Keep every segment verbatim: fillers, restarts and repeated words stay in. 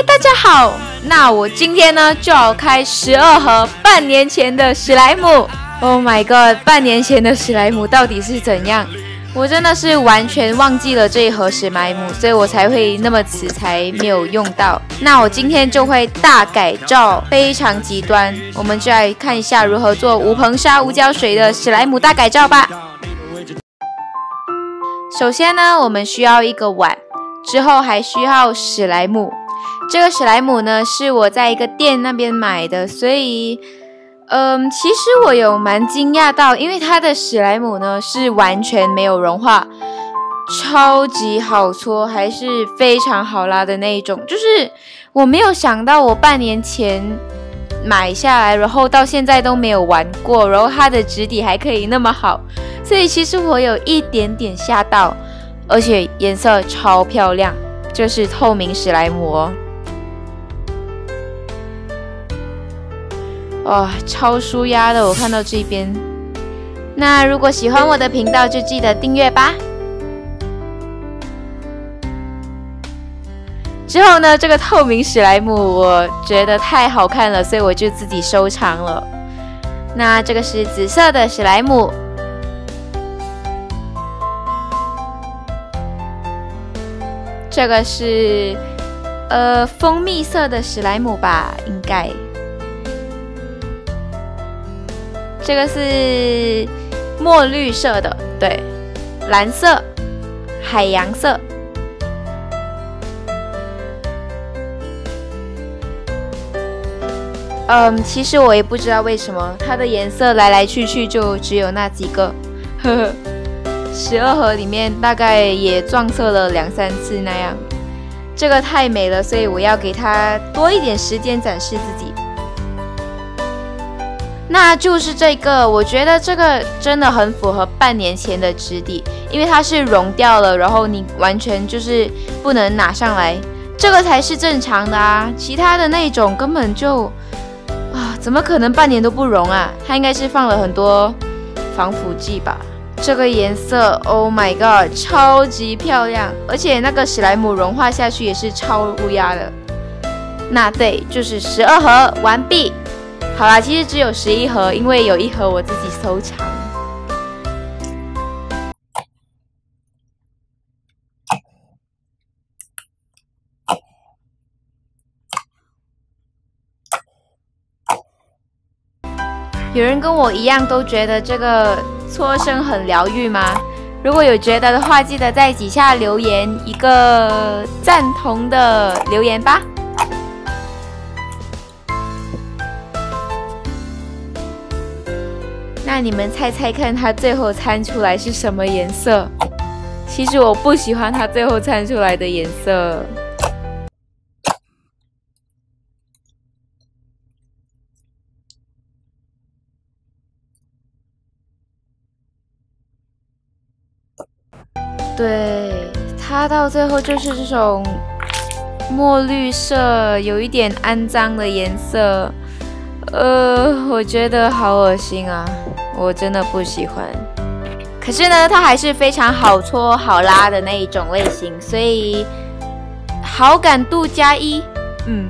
大家好，那我今天呢就要开十二盒半年前的史莱姆。Oh my god， 半年前的史莱姆到底是怎样？我真的是完全忘记了这一盒史莱姆，所以我才会那么迟才没有用到。那我今天就会大改造，非常极端。我们就来看一下如何做无硼砂无胶水的史莱姆大改造吧。首先呢，我们需要一个碗，之后还需要史莱姆。这个史莱姆呢是我在一个店那边买的，所以嗯，其实我有蛮惊讶到，因为它的史莱姆呢是完全没有融化，超级好搓，还是非常好拉的那一种。就是我没有想到，我半年前买下来，然后到现在都没有玩过，然后它的质地还可以那么好，所以其实我有一点点吓到，而且颜色超漂亮，这是透明史莱姆哦。哇、哦，超舒压的！我看到这边。那如果喜欢我的频道，就记得订阅吧。之后呢，这个透明史莱姆我觉得太好看了，所以我就自己收藏了。那这个是紫色的史莱姆，这个是呃蜂蜜色的史莱姆吧，应该。这个是墨绿色的，对，蓝色、海洋色。嗯，其实我也不知道为什么它的颜色来来去去就只有那几个，呵呵。十二盒里面大概也撞色了两三次那样。这个太美了，所以我要给它多一点时间展示自己。那就是这个，我觉得这个真的很符合半年前的质地，因为它是融掉了，然后你完全就是不能拿上来，这个才是正常的啊！其他的那种根本就啊，怎么可能半年都不融啊？它应该是放了很多防腐剂吧？这个颜色 ，Oh my god， 超级漂亮，而且那个史莱姆融化下去也是超乌鸦的。那对，就是十二盒完毕。好啦，其实只有十一盒，因为有一盒我自己收藏。有人跟我一样都觉得这个搓声很疗愈吗？如果有觉得的话，记得在底下留言一个赞同的留言吧。那你们猜猜看，它最后掺出来是什么颜色？其实我不喜欢它最后掺出来的颜色。对，它到最后就是这种墨绿色，有一点肮脏的颜色。呃，我觉得好恶心啊！我真的不喜欢。可是呢，它还是非常好搓、好拉的那一种类型，所以好感度加一。嗯。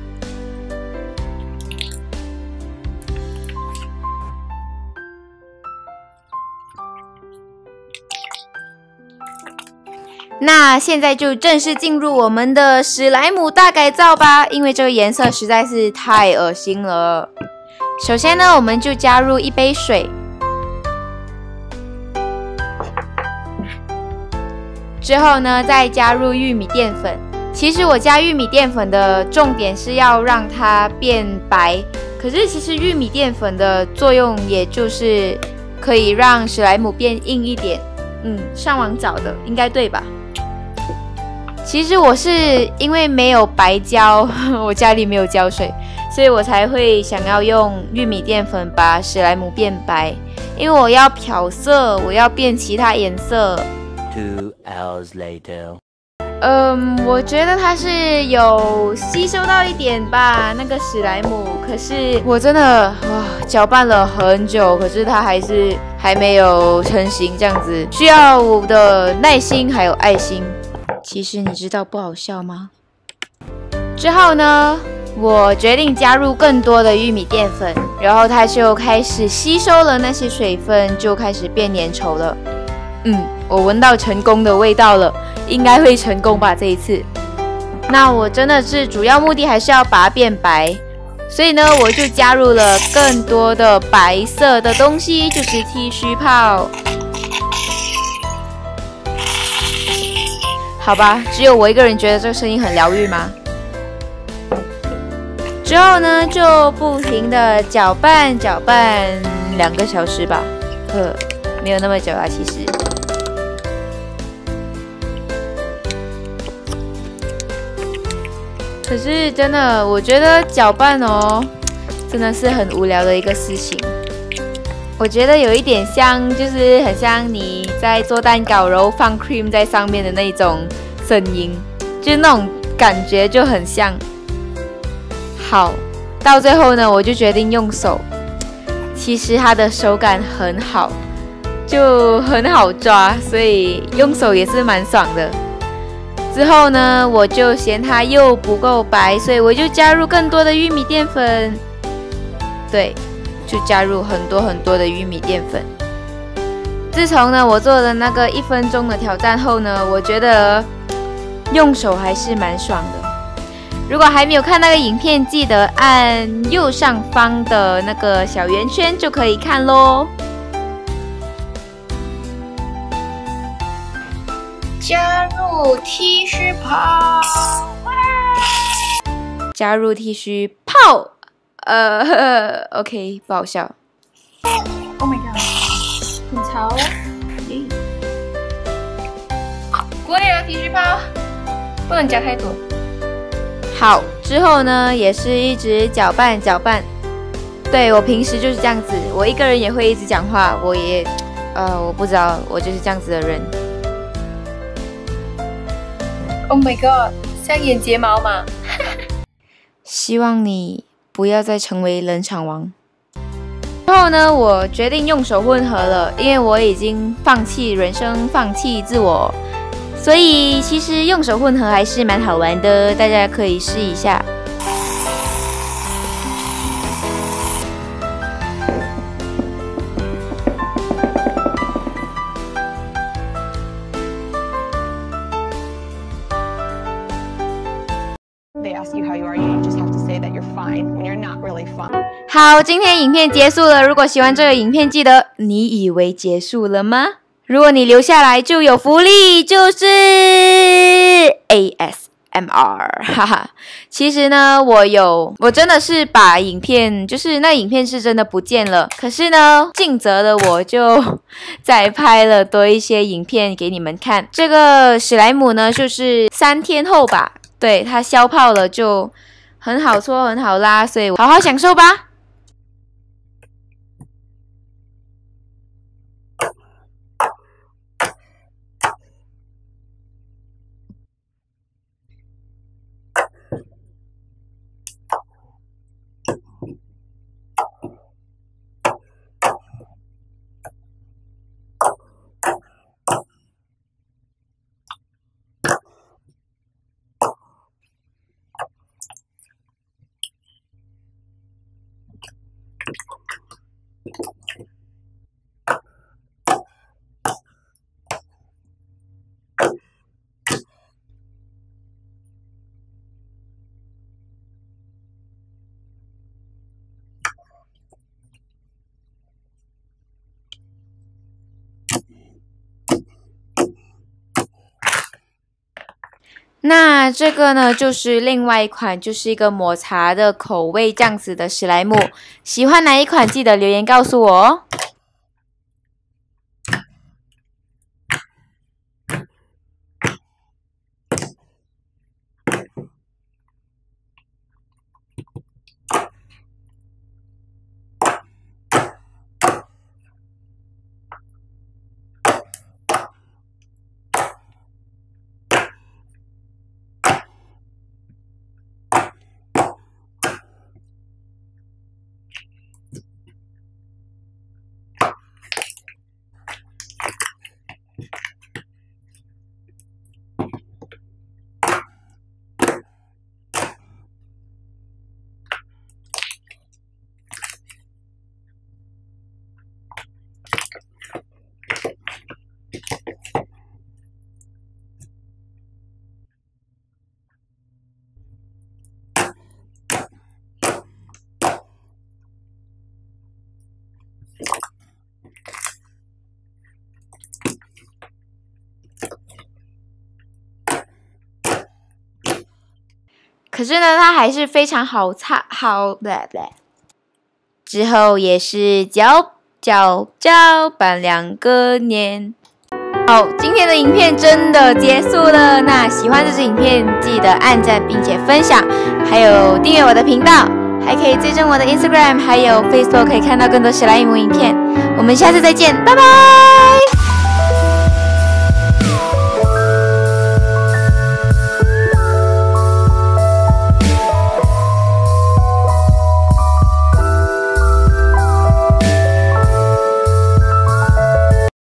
那现在就正式进入我们的史莱姆大改造吧，因为这个颜色实在是太恶心了。首先呢，我们就加入一杯水，之后呢，再加入玉米淀粉。其实我加玉米淀粉的重点是要让它变白，可是其实玉米淀粉的作用也就是可以让史莱姆变硬一点。嗯，上网找的，应该对吧？其实我是因为没有白胶，我家里没有胶水，所以我才会想要用玉米淀粉把史莱姆变白，因为我要漂色，我要变其他颜色。 Two hours later. 嗯，我觉得它是有吸收到一点吧，那个史莱姆。可是我真的哇，搅拌了很久，可是它还是还没有成型，这样子需要我的耐心还有爱心。其实你知道不好笑吗？ 之后呢，我决定加入更多的玉米淀粉，然后它就开始吸收了那些水分，就开始变粘稠了。嗯，我闻到成功的味道了，应该会成功吧这一次。那我真的是主要目的还是要把它变白，所以呢，我就加入了更多的白色的东西，就是剃须泡。好吧，只有我一个人觉得这个声音很疗愈吗？之后呢，就不停的搅拌搅拌两个小时吧，呵，没有那么久啊，其实。可是真的，我觉得搅拌哦，真的是很无聊的一个事情。我觉得有一点像，就是很像你在做蛋糕，然后放 cream 在上面的那种声音，就那种感觉就很像。好，到最后呢，我就决定用手。其实它的手感很好，就很好抓，所以用手也是蛮爽的。之后呢，我就嫌它又不够白，所以我就加入更多的玉米淀粉。对，就加入很多很多的玉米淀粉。自从呢我做的那个一分钟的挑战后呢，我觉得用手还是蛮爽的。如果还没有看那个影片，记得按右上方的那个小圆圈就可以看咯。 加入剃须泡， 加入剃须泡，呃呵呵 ，OK， 不好笑。 Oh my god， 很潮哦！过来了，剃须泡，不能加太多。 好，之后呢也是一直搅拌搅拌。对，我平时就是这样子，我一个人也会一直讲话，我也，呃，我不知道，我就是这样子的人。 Oh my god， 像眼睫毛嘛。 希望你不要再成为冷场王。之后呢，我决定用手混合了，因为我已经放弃人生，放弃自我，所以其实用手混合还是蛮好玩的，大家可以试一下。 They ask you how you are, you just have to say that you're fine when you're not really fine. 好，今天影片结束了。如果喜欢这个影片，记得你以为结束了吗？如果你留下来就有福利，就是 A S M R， 哈哈。其实呢，我有，我真的是把影片，就是那影片是真的不见了。可是呢，尽责的我就再拍了多一些影片给你们看。这个史莱姆呢，就是三天后吧。对，它消泡了就很好搓很好拉，所以好好享受吧。那这个呢，就是另外一款，就是一个抹茶的口味这样子的史莱姆。喜欢哪一款，记得留言告诉我哦。 可是呢，它还是非常好擦，好不不。之后也是搅搅搅拌两个年。好，今天的影片真的结束了。那喜欢这支影片，记得按赞并且分享，还有订阅我的频道，还可以追踪我的 Instagram， 还有 Facebook， 可以看到更多史莱姆影片。我们下次再见，拜拜。